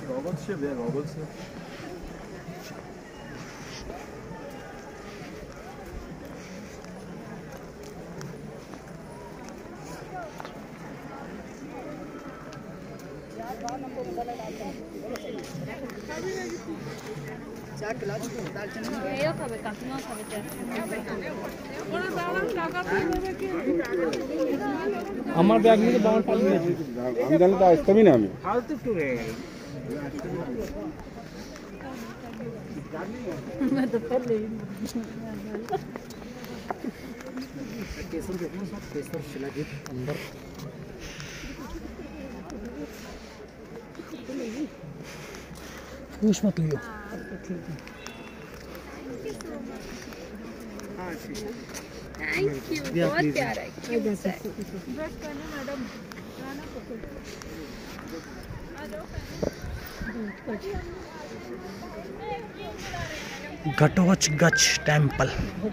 Robotship है, robotship. আমার bag নিয়ে বাউন্ড পালি আমি জানলে তো আসতামই না আমি फालतू क्यों है मैं तो पहले ही केसर देखो सब केसर शिलाजीत अंदर पूछ मत लियो थैंक यू बहुत प्यारा है क्यूट है मैडम घटोत्कच टेम्पल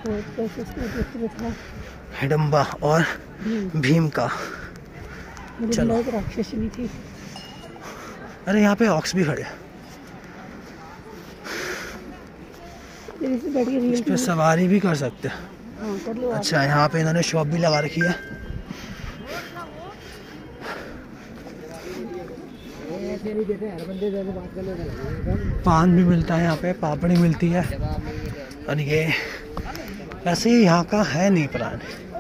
हिडम्बा और भीम का। चलो राक्षसनी थी। अरे यहाँ पे ऑक्स भी खड़े, इस पे सवारी भी कर सकते हैं। अच्छा यहाँ पे इन्होंने शॉप भी लगा रखी है। पान भी मिलता है यहाँ पे, पापड़ी मिलती है। और ये वैसे ही यहाँ का है नहीं प्राण।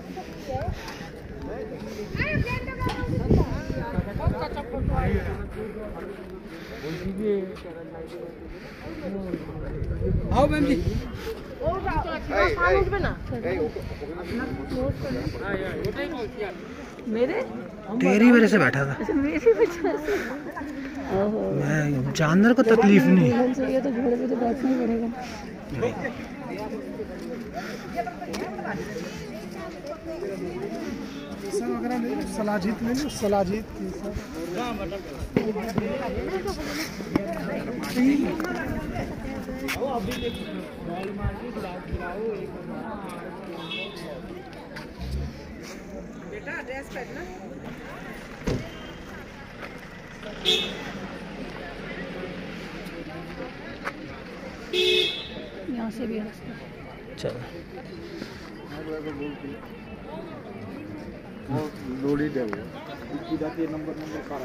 आओ मैम जी मेरे तेरी वजह से बैठा था मैं, जानवर को तकलीफ नहीं। ये तो घोड़े पे तो बैठना ही पड़ेगा। वगैरह ले लो, सलाजीत ले लो, सलाजीत बेटा ड्रेस पहनना। यहाँ से भी चलो लोड़ी दे जाती नंबर सारा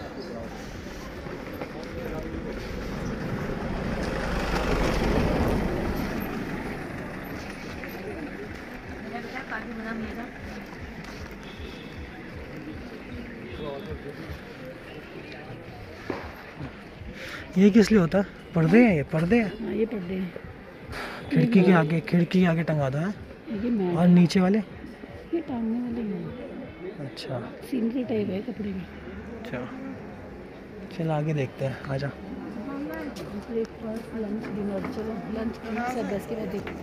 ये किस लिए होता है? पर्दे हैं, ये पर्दे हैं। हाँ ये पर्दे हैं। खिड़की के आगे टंगा दो है। और नीचे वाले ये टांगने वाले हैं। अच्छा सीनरी टाइप है कपड़े में। अच्छा चल आगे देखते हैं, आजा। ब्रेकफास्ट लंच डिनर, चलो लंच सब 10 के बाद देखते हैं।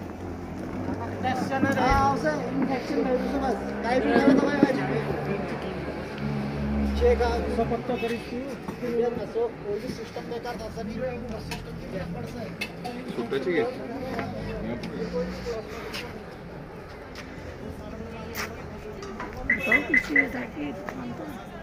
बताओ कुछ नहीं था कि